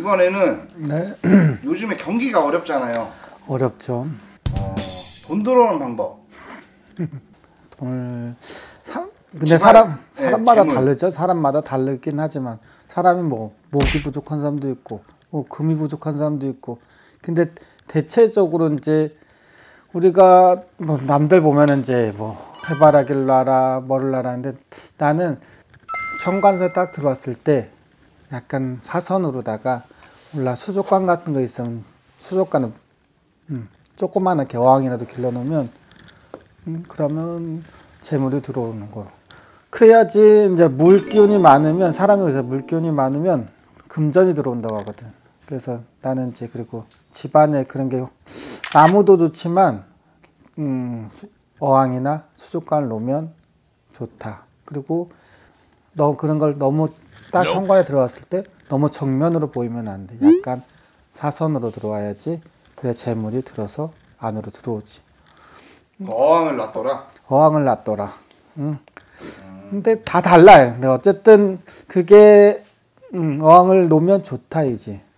이번에는 네. 요즘에 경기가 어렵잖아요. 어렵죠. 돈 들어오는 방법. 돈을 근데 집안, 사람마다 재물. 다르죠. 사람마다 다르긴 하지만 사람이 뭐 목이 부족한 사람도 있고 뭐 금이 부족한 사람도 있고 근데 대체적으로 이제 우리가 뭐 남들 보면은 이제 뭐 해바라기를 놔라 뭐를 놔라 하는데 나는 현관에서 딱 들어왔을 때 약간 사선으로다가 몰라 수족관 같은 거 있으면 수족관을 조그마하게 어항이라도 길러놓으면 그러면 재물이 들어오는 거. 그래야지 이제 물 기운이 많으면 사람이 그래서 물 기운이 많으면 금전이 들어온다고 하거든. 그래서 나는 이제 그리고 집안에 그런 게 나무도 좋지만 어항이나 수족관을 놓으면 좋다. 그리고 너 그런 걸 너무 딱 현관에 들어왔을 때 너무 정면으로 보이면 안 돼. 약간 사선으로 들어와야지. 그래야 재물이 들어서 안으로 들어오지. 어항을 놨더라. 어항을 놨더라. 근데 다 달라요. 근데 어쨌든 그게 어항을 놓으면 좋다 이지.